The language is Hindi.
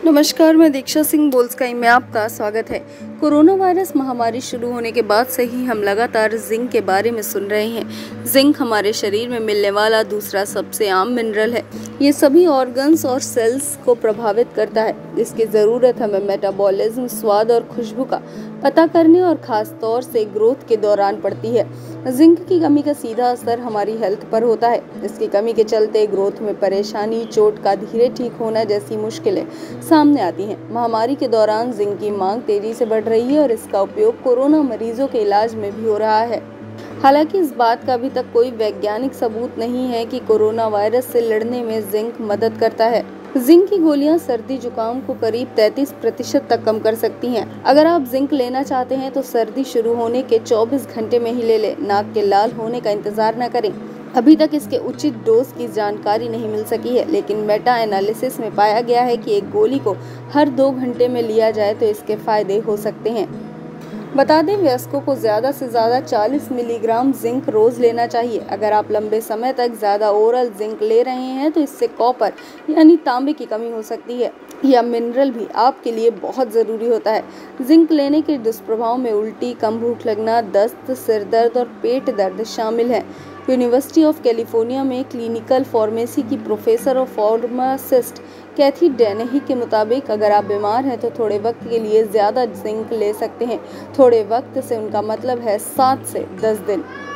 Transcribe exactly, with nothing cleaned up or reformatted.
नमस्कार, मैं दीक्षा सिंह बोल्स्काई में आपका स्वागत है। कोरोना वायरस महामारी शुरू होने के बाद से ही हम लगातार जिंक के बारे में सुन रहे हैं। जिंक हमारे शरीर में मिलने वाला दूसरा सबसे आम मिनरल है। ये सभी ऑर्गन्स और सेल्स को प्रभावित करता है। इसकी ज़रूरत हमें मेटाबॉलिज्म, स्वाद और खुशबू का पता करने और ख़ास तौर से ग्रोथ के दौरान पड़ती है। जिंक की कमी का सीधा असर हमारी हेल्थ पर होता है। इसकी कमी के चलते ग्रोथ में परेशानी, चोट का धीरे ठीक होना जैसी मुश्किलें सामने आती हैं। महामारी के दौरान जिंक की मांग तेजी से बढ़ रही है और इसका उपयोग कोरोना मरीजों के इलाज में भी हो रहा है। हालांकि इस बात का अभी तक कोई वैज्ञानिक सबूत नहीं है कि कोरोना वायरस से लड़ने में जिंक मदद करता है। जिंक की गोलियां सर्दी जुकाम को करीब तैंतीस प्रतिशत तक कम कर सकती हैं। अगर आप जिंक लेना चाहते हैं तो सर्दी शुरू होने के चौबीस घंटे में ही ले लें। नाक के लाल होने का इंतजार न करें। अभी तक इसके उचित डोज की जानकारी नहीं मिल सकी है, लेकिन मेटा एनालिसिस में पाया गया है कि एक गोली को हर दो घंटे में लिया जाए तो इसके फायदे हो सकते हैं। बता दें, वयस्कों को ज़्यादा से ज़्यादा चालीस मिलीग्राम जिंक रोज़ लेना चाहिए। अगर आप लंबे समय तक ज़्यादा ओरल जिंक ले रहे हैं तो इससे कॉपर यानी तांबे की कमी हो सकती है। यह मिनरल भी आपके लिए बहुत ज़रूरी होता है। जिंक लेने के दुष्प्रभाव में उल्टी, कम भूख लगना, दस्त, सिर दर्द और पेट दर्द शामिल है। यूनिवर्सिटी ऑफ कैलिफोर्निया में क्लिनिकल फार्मेसी की प्रोफेसर और फार्मासिस्ट कैथी डेनही के मुताबिक अगर आप बीमार हैं तो थोड़े वक्त के लिए ज़्यादा जिंक ले सकते हैं। थोड़े वक्त से उनका मतलब है सात से दस दिन।